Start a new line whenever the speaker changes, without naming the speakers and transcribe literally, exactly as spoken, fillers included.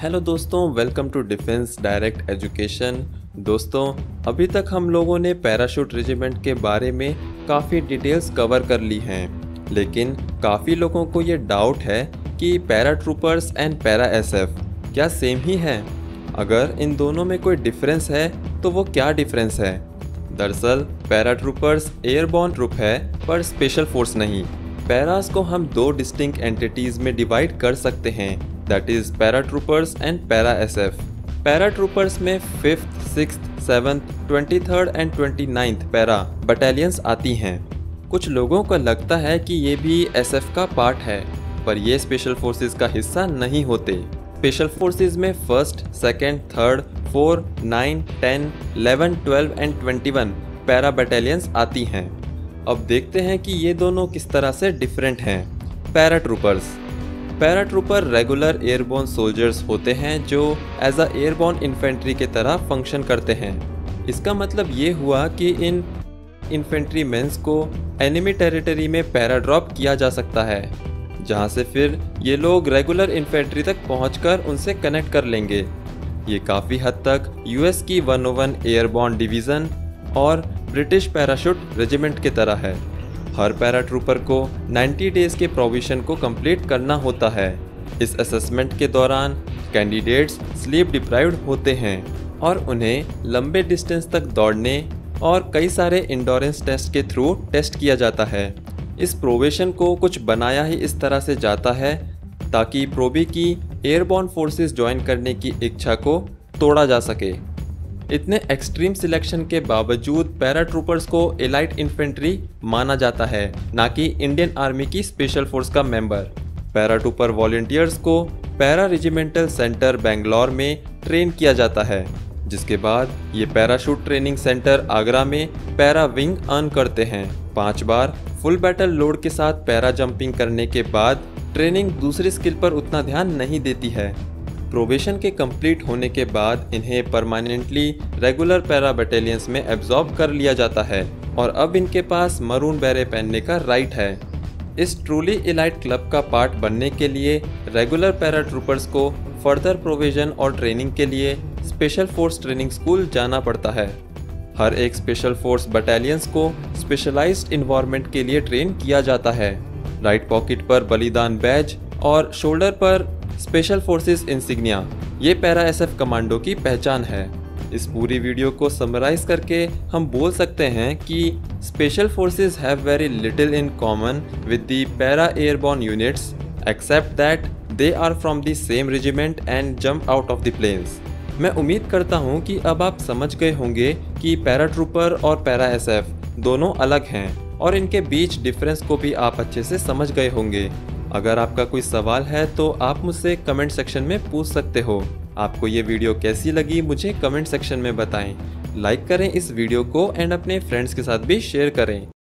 Hello दोस्तों, welcome to defence direct education. दोस्तों, अभी तक हम लोगों ने पैराशूट रेजिमेंट के बारे में काफ़ी डिटेल्स कवर कर ली हैं, लेकिन काफ़ी लोगों को ये डाउट है कि paratroopers and para SF क्या सेम ही है। अगर इन दोनों में कोई डिफरेंस है तो वो क्या डिफरेंस है। दरअसल पैरा ट्रूपर्स एयरबॉर्न ट्रुप है पर स्पेशल फोर्स नहीं। पैरास को हम दो डिस्टिंक्ट एंटिटीज़ में डिवाइड कर सकते हैं, that is paratroopers and para SF. Paratroopers में fifth, sixth, seventh, twenty third and twenty ninth para battalions आती हैं। कुछ लोगों को लगता है कि ये भी एसएफ का पार्ट है, पर ये स्पेशल फोर्सेस का हिस्सा नहीं होते। स्पेशल फोर्सेस में first, second, third, four, nine, ten, eleven, twelve and twenty one para battalions आती हैं। अब देखते हैं कि ये दोनों किस तरह से डिफरेंट हैं। Paratroopers paratrooper regular airborne soldiers होते हैं जो एज अ एयरबोर्न इन्फेंट्री की तरह फंक्शन करते हैं। इसका मतलब ये हुआ कि इन इन्फेंट्रीमेंस को एनिमी टेरिटरी में पैरा ड्रॉप किया जा सकता है, जहां से फिर ये लोग रेगुलर इन्फेंट्री तक पहुंचकर उनसे कनेक्ट कर लेंगे। ये काफ़ी हद तक यूएस की one O one airborne division और ब्रिटिश पैराशूट रेजिमेंट की तरह है। हर पैरा ट्रूपर को नाइन्टी डेज़ के प्रोविजन को कंप्लीट करना होता है। इस असेसमेंट के दौरान कैंडिडेट्स स्लीप डिप्राइव्ड होते हैं और उन्हें लंबे डिस्टेंस तक दौड़ने और कई सारे इंडोरेंस टेस्ट के थ्रू टेस्ट किया जाता है। इस प्रोविजन को कुछ बनाया ही इस तरह से जाता है ताकि प्रोबी की एयरबॉर्न फोर्सेस ज्वाइन करने की इच्छा को तोड़ा जा सके। इतने एक्सट्रीम सिलेक्शन के बावजूद पैरा ट्रूपर्स को एलाइट इन्फेंट्री माना जाता है, ना कि इंडियन आर्मी की स्पेशल फोर्स का मेंबर। पैरा ट्रूपर वॉलंटियर्स को पैरा रेजिमेंटल सेंटर बेंगलोर में ट्रेन किया जाता है, जिसके बाद ये पैराशूट ट्रेनिंग सेंटर आगरा में पैरा विंग अर्न करते हैं। पाँच बार फुल बैटल लोड के साथ पैरा जंपिंग करने के बाद ट्रेनिंग दूसरी स्किल पर उतना ध्यान नहीं देती है। प्रोबेशन के कंप्लीट होने के बाद इन्हें परमानेंटली रेगुलर पैरा बटालियंस में एब्जॉर्ब कर लिया जाता है और अब इनके पास मरून बैरे पहनने का राइट है। इस ट्रूली इलाइट क्लब का पार्ट बनने के लिए रेगुलर पैरा ट्रूपर्स को फर्दर प्रोविजन और ट्रेनिंग के लिए स्पेशल फोर्स ट्रेनिंग स्कूल जाना पड़ता है। हर एक स्पेशल फोर्स बटालियंस को स्पेशलाइज्ड इन्वायरमेंट के लिए ट्रेन किया जाता है। राइट पॉकेट पर बलिदान बैज और शोल्डर पर स्पेशल फोर्सेस इंसिग्निया ये पैरा एसएफ कमांडो की पहचान है। इस पूरी वीडियो को समराइज करके हम बोल सकते हैं कि special forces have very little in common with the para airborne units except that they are from the same regiment and jump out of the planes. मैं उम्मीद करता हूं कि अब आप समझ गए होंगे कि पैरा ट्रूपर और पैरा एसएफ दोनों अलग हैं और इनके बीच डिफरेंस को भी आप अच्छे से समझ गए होंगे। अगर आपका कोई सवाल है तो आप मुझसे कमेंट सेक्शन में पूछ सकते हो। आपको ये वीडियो कैसी लगी मुझे कमेंट सेक्शन में बताएं। लाइक करें इस वीडियो को एंड अपने फ्रेंड्स के साथ भी शेयर करें।